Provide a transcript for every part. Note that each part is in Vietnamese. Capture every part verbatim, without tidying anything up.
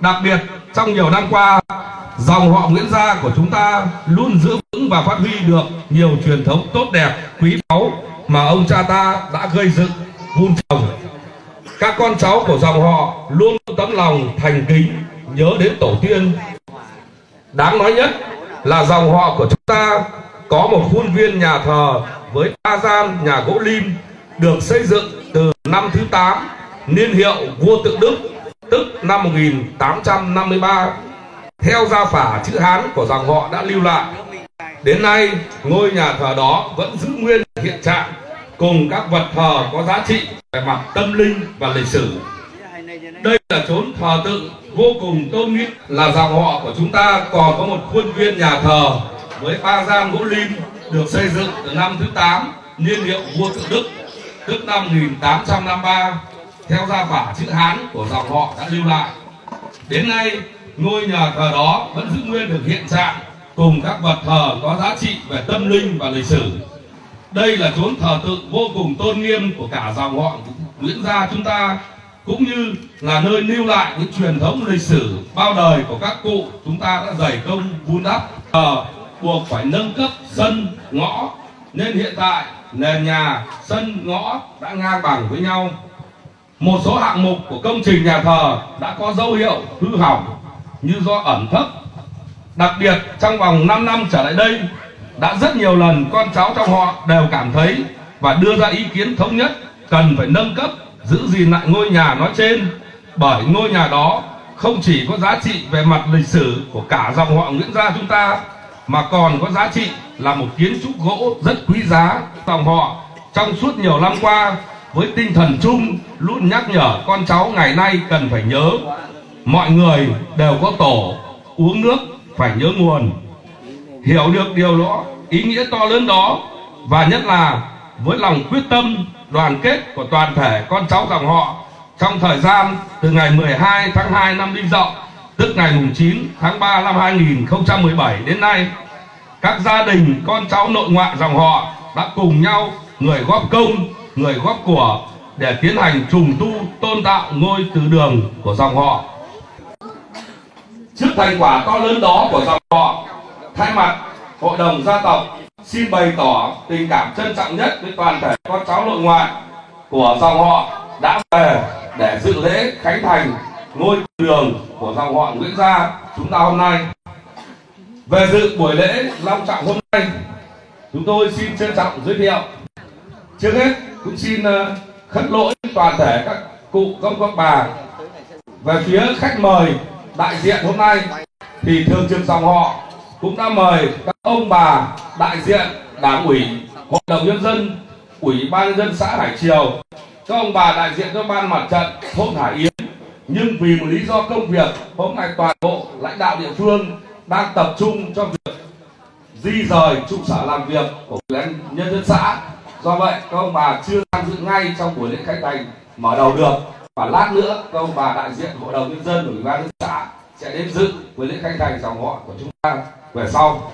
Đặc biệt trong nhiều năm qua, dòng họ Nguyễn Gia của chúng ta luôn giữ vững và phát huy được nhiều truyền thống tốt đẹp, quý báu mà ông cha ta đã gây dựng, vun trồng. Các con cháu của dòng họ luôn tấm lòng thành kính nhớ đến tổ tiên. Đáng nói nhất là dòng họ của chúng ta có một khuôn viên nhà thờ với ba gian nhà gỗ lim được xây dựng từ năm thứ tám, niên hiệu vua Tự Đức, tức năm một nghìn tám trăm năm mươi ba, theo gia phả chữ Hán của dòng họ đã lưu lại. Đến nay, ngôi nhà thờ đó vẫn giữ nguyên hiện trạng cùng các vật thờ có giá trị về mặt tâm linh và lịch sử. Đây là chốn thờ tự vô cùng tôn nghiêm. Là dòng họ của chúng ta còn có một khuôn viên nhà thờ với ba gian gỗ lim được xây dựng từ năm thứ tám, niên hiệu vua Tự Đức, tức năm một nghìn tám trăm năm mươi ba, theo gia phả chữ Hán của dòng họ đã lưu lại. Đến nay, ngôi nhà thờ đó vẫn giữ nguyên được hiện trạng cùng các vật thờ có giá trị về tâm linh và lịch sử. Đây là chốn thờ tự vô cùng tôn nghiêm của cả dòng họ Nguyễn Gia chúng ta, cũng như là nơi lưu lại những truyền thống lịch sử bao đời của các cụ chúng ta đã dày công vun đắp. Thờ buộc phải nâng cấp sân ngõ, nên hiện tại nền nhà, sân, ngõ đã ngang bằng với nhau. Một số hạng mục của công trình nhà thờ đã có dấu hiệu hư hỏng như do ẩm thấp. Đặc biệt trong vòng năm năm trở lại đây, đã rất nhiều lần con cháu trong họ đều cảm thấy và đưa ra ý kiến thống nhất cần phải nâng cấp, giữ gìn lại ngôi nhà nói trên, bởi ngôi nhà đó không chỉ có giá trị về mặt lịch sử của cả dòng họ Nguyễn Gia chúng ta, mà còn có giá trị là một kiến trúc gỗ rất quý giá. Dòng họ trong suốt nhiều năm qua với tinh thần chung luôn nhắc nhở con cháu ngày nay cần phải nhớ mọi người đều có tổ, uống nước phải nhớ nguồn. Hiểu được điều đó, ý nghĩa to lớn đó, và nhất là với lòng quyết tâm đoàn kết của toàn thể con cháu dòng họ trong thời gian từ ngày mười hai tháng hai năm Đinh Dậu, tức ngày chín tháng ba năm hai nghìn không trăm mười bảy đến nay, các gia đình con cháu nội ngoại dòng họ đã cùng nhau, người góp công, người góp của, để tiến hành trùng tu tôn tạo ngôi từ đường của dòng họ. Trước thành quả to lớn đó của dòng họ, thay mặt hội đồng gia tộc xin bày tỏ tình cảm trân trọng nhất với toàn thể con cháu nội ngoại của dòng họ đã về để dự lễ khánh thành ngôi từ đường của dòng họ Nguyễn Gia chúng ta hôm nay. Về dự buổi lễ long trọng hôm nay, chúng tôi xin trân trọng giới thiệu. Trước hết cũng xin khất lỗi toàn thể các cụ công các bà. Về phía khách mời đại diện hôm nay thì thường trực dòng họ cũng đã mời các ông bà đại diện Đảng ủy, Hội đồng Nhân dân, Ủy ban Nhân dân xã Hải Triều, các ông bà đại diện cho ban mặt trận thôn Hải Yến. Nhưng vì một lý do công việc, hôm nay toàn bộ lãnh đạo địa phương đang tập trung cho việc di rời trụ sở làm việc của Ủy ban Nhân dân xã. Do vậy các ông bà chưa tham dự ngay trong buổi lễ khánh thành mở đầu được, và lát nữa các ông bà đại diện Hội đồng Nhân dân của Ủy ban Nhân dân xã sẽ đến dự buổi lễ khánh thành dòng họ của chúng ta về sau.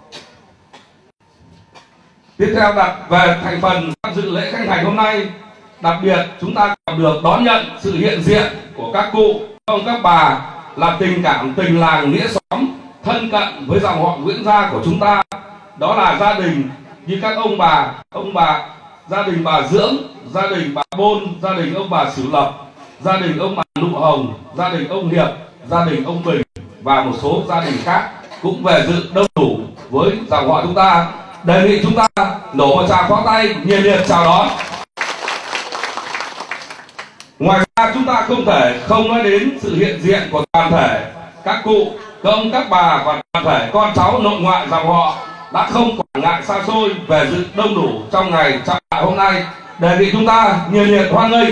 Tiếp theo đặt về thành phần tham dự lễ khánh thành hôm nay, đặc biệt chúng ta còn được đón nhận sự hiện diện của các cụ, các ông các bà là tình cảm tình làng nghĩa xóm thân cận với dòng họ Nguyễn Gia của chúng ta. Đó là gia đình như các ông bà, ông bà, gia đình bà Dưỡng, gia đình bà Bôn, gia đình ông bà Sử Lập, gia đình ông bà Nụ Hồng, gia đình ông Hiệp, gia đình ông Bình và một số gia đình khác cũng về dự đông đủ với dòng họ chúng ta. Đề nghị chúng ta nổ một tràng pháo tay nhiệt liệt chào đón. Ngoài ra chúng ta không thể không nói đến sự hiện diện của toàn thể các cụ, các ông các bà và toàn thể con cháu nội ngoại dòng họ đã không quản ngại xa xôi về dự đông đủ trong ngày trọng đại hôm nay. Đề nghị chúng ta nhiệt liệt hoan nghênh.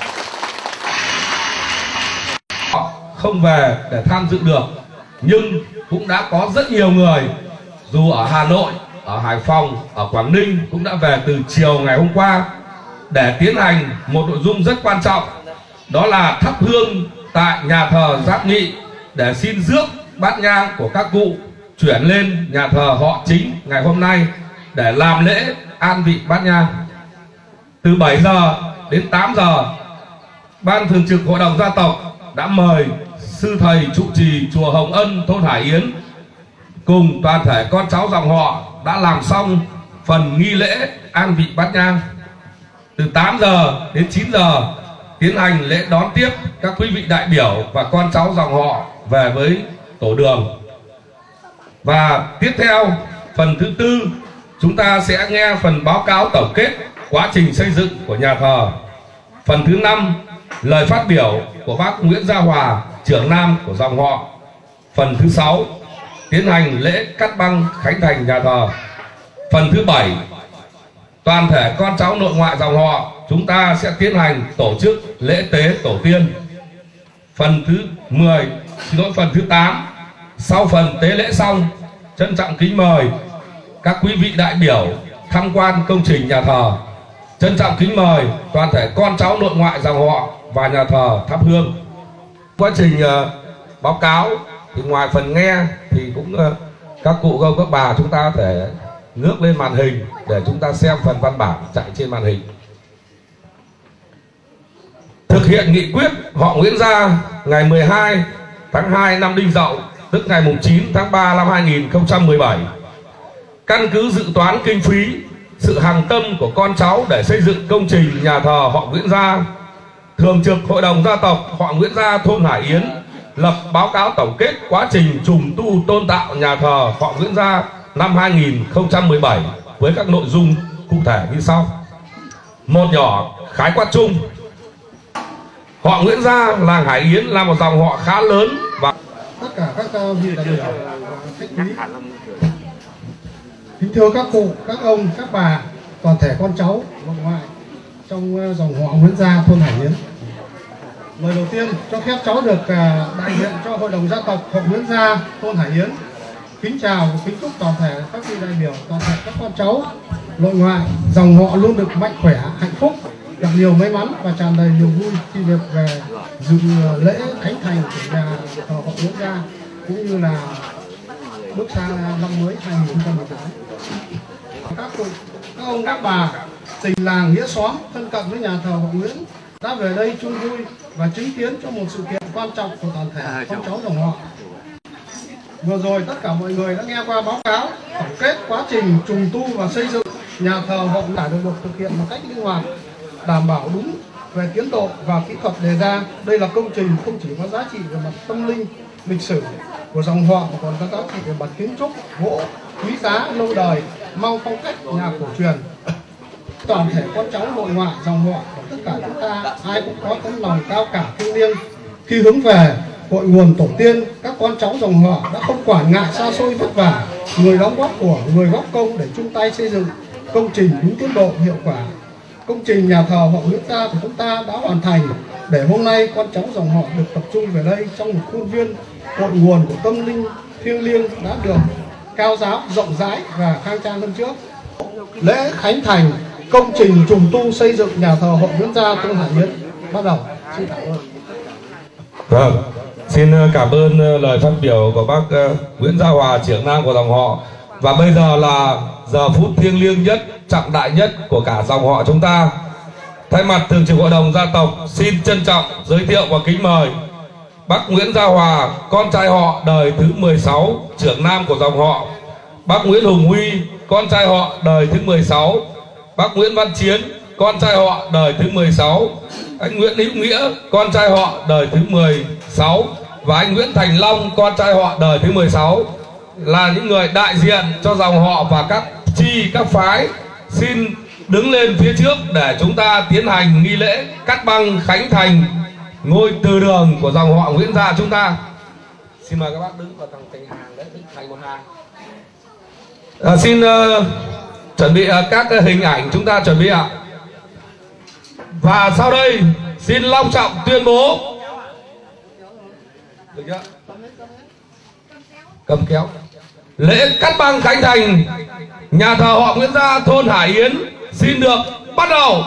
Không về để tham dự được, nhưng cũng đã có rất nhiều người dù ở Hà Nội, ở Hải Phòng, ở Quảng Ninh cũng đã về từ chiều ngày hôm qua để tiến hành một nội dung rất quan trọng, đó là thắp hương tại nhà thờ Giáp Nghị để xin rước bát nhang của các cụ chuyển lên nhà thờ họ chính ngày hôm nay để làm lễ an vị bát nhang. Từ bảy giờ đến tám giờ, Ban Thường trực Hội đồng Gia tộc đã mời sư thầy trụ trì chùa Hồng Ân, thôn Hải Yến cùng toàn thể con cháu dòng họ đã làm xong phần nghi lễ an vị bát nhang. Từ tám giờ đến chín giờ tiến hành lễ đón tiếp các quý vị đại biểu và con cháu dòng họ về với tổ đường. Và tiếp theo, phần thứ tư, chúng ta sẽ nghe phần báo cáo tổng kết quá trình xây dựng của nhà thờ. Phần thứ năm, lời phát biểu của bác Nguyễn Gia Hòa, trưởng nam của dòng họ. Phần thứ sáu, tiến hành lễ cắt băng khánh thành nhà thờ. Phần thứ bảy, toàn thể con cháu nội ngoại dòng họ chúng ta sẽ tiến hành tổ chức lễ tế tổ tiên. Phần thứ mười, xin lỗi, phần thứ tám, sau phần tế lễ xong, trân trọng kính mời các quý vị đại biểu tham quan công trình nhà thờ. Trân trọng kính mời toàn thể con cháu nội ngoại dòng họ và nhà thờ thắp hương. Quá trình uh, báo cáo thì ngoài phần nghe thì cũng uh, các cụ các các bà chúng ta có thể ngước lên màn hình để chúng ta xem phần văn bản chạy trên màn hình. Thực hiện nghị quyết họ Nguyễn Gia ngày mười hai tháng hai năm Đinh Dậu, tức ngày chín tháng ba năm hai nghìn không trăm mười bảy. Căn cứ dự toán kinh phí, sự hàng tâm của con cháu để xây dựng công trình nhà thờ họ Nguyễn Gia, Thường trực Hội đồng Gia tộc họ Nguyễn Gia thôn Hải Yến lập báo cáo tổng kết quá trình trùng tu tôn tạo nhà thờ họ Nguyễn Gia năm hai nghìn không trăm mười bảy với các nội dung cụ thể như sau. Một nhỏ khái quát chung. Họ Nguyễn Gia, làng Hải Yến là một dòng họ khá lớn và tất cả các vị đại biểu khách quý, kính thưa các cụ, các ông, các bà, toàn thể con cháu nội ngoại trong dòng họ Nguyễn Gia thôn Hải Yến. Lời đầu tiên cho phép cháu được đại diện cho Hội đồng Gia tộc họ Nguyễn Gia thôn Hải Yến kính chào và kính chúc toàn thể các vị đại biểu, toàn thể các con cháu nội ngoại dòng họ luôn được mạnh khỏe, hạnh phúc, gặp nhiều may mắn và tràn đầy niềm vui khi được về dự lễ khánh thành của nhà thờ họ Nguyễn Gia cũng như là bước sang năm mới hai nghìn không trăm mười tám. Các cụ, các ông, các bà, tình làng nghĩa xóm thân cận với nhà thờ họ Nguyễn đã về đây chung vui và chứng kiến cho một sự kiện quan trọng của toàn thể con cháu dòng họ. Vừa rồi tất cả mọi người đã nghe qua báo cáo tổng kết quá trình trùng tu và xây dựng nhà thờ họ đã được, được thực hiện một cách linh hoạt, đảm bảo đúng về tiến độ và kỹ thuật đề ra. Đây là công trình không chỉ có giá trị về mặt tâm linh, lịch sử của dòng họ mà còn có giá trị về mặt kiến trúc, gỗ quý giá lâu đời, mang phong cách nhà cổ truyền. Toàn thể con cháu nội ngoại dòng họ của tất cả chúng ta ai cũng có tấm lòng cao cả thiêng liêng khi hướng về cội nguồn tổ tiên. Các con cháu dòng họ đã không quản ngại xa xôi vất vả, người đóng góp của, người góp công để chung tay xây dựng công trình đúng tiến độ, hiệu quả. Công trình nhà thờ họ Nguyễn Gia của chúng ta đã hoàn thành để hôm nay con cháu dòng họ được tập trung về đây trong một khuôn viên cội nguồn của tâm linh thiêng liêng đã được cao giáo, rộng rãi và khang trang hơn trước. Lễ khánh thành công trình trùng tu xây dựng nhà thờ họ Nguyễn Gia thôn Hải Yến bắt đầu. Xin cảm ơn. Vâng, xin cảm ơn lời phát biểu của bác Nguyễn Gia Hòa, trưởng nam của dòng họ. Và bây giờ là giờ phút thiêng liêng nhất, trọng đại nhất của cả dòng họ chúng ta. Thay mặt Thường trực Hội đồng Gia tộc xin trân trọng giới thiệu và kính mời bác Nguyễn Gia Hòa, con trai họ đời thứ mười sáu, trưởng nam của dòng họ. Bác Nguyễn Hùng Huy, con trai họ đời thứ mười sáu. Bác Nguyễn Văn Chiến, con trai họ đời thứ mười sáu. Anh Nguyễn Hữu Nghĩa, con trai họ đời thứ mười sáu. Và anh Nguyễn Thành Long, con trai họ đời thứ mười sáu, là những người đại diện cho dòng họ và các chi, các phái xin đứng lên phía trước để chúng ta tiến hành nghi lễ cắt băng khánh thành ngôi từ đường của dòng họ Nguyễn Gia chúng ta. Xin mời các bác đứng vào thành hàng đấy, đứng thành một hàng. À, xin uh, chuẩn bị uh, các uh, hình ảnh chúng ta chuẩn bị ạ. Và sau đây xin long trọng tuyên bố. Được chưa? Cầm kéo. Lễ cắt băng khánh thành nhà thờ họ Nguyễn Gia thôn Hải Yến xin được bắt đầu.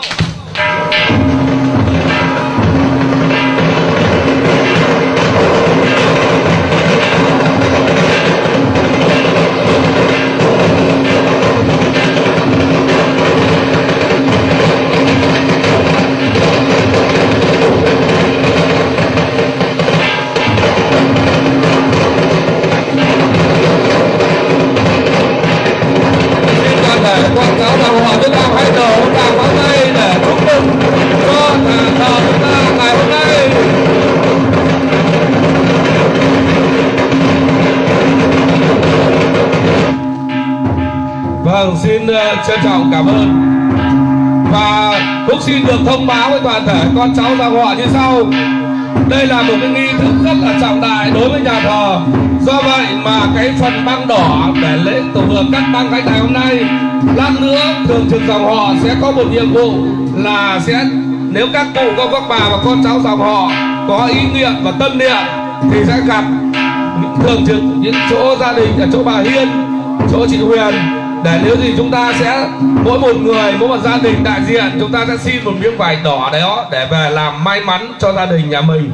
xin uh, trân trọng cảm ơn và cũng xin được thông báo với toàn thể con cháu dòng họ như sau. Đây là một cái nghi thức rất là trọng đại đối với nhà thờ. Do vậy mà cái phần băng đỏ để lễ tổ hợp cắt băng cái ngày hôm nay, lát nữa thường trực dòng họ sẽ có một nhiệm vụ là sẽ, nếu các cụ các các bà và con cháu dòng họ có ý niệm và tâm niệm thì sẽ gặp thường trực những chỗ gia đình ở chỗ bà Hiên, chỗ chị Huyền, để nếu gì chúng ta sẽ mỗi một người, mỗi một gia đình đại diện chúng ta sẽ xin một miếng vải đỏ đấy đó để về làm may mắn cho gia đình nhà mình.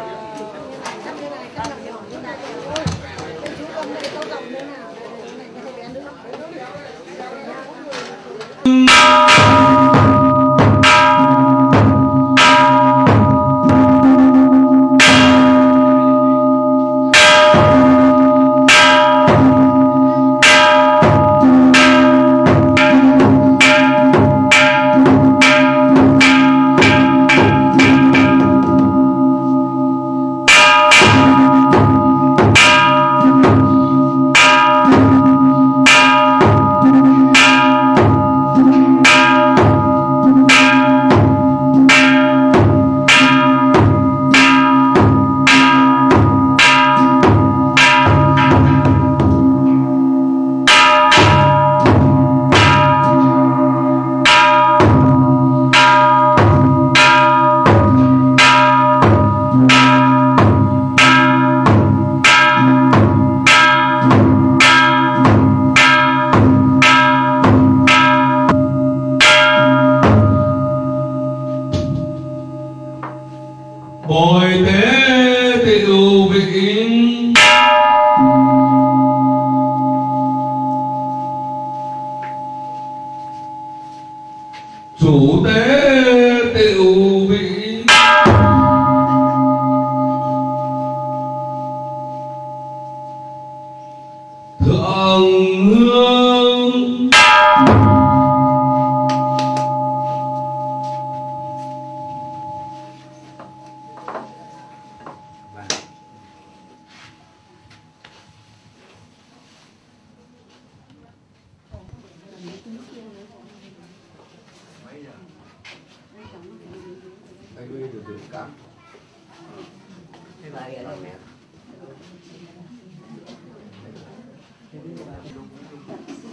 Bồi tế tịu vị chủ tế tịu vị thượng hương Đây bây giờ được cắm. Cái bài ở đây nè.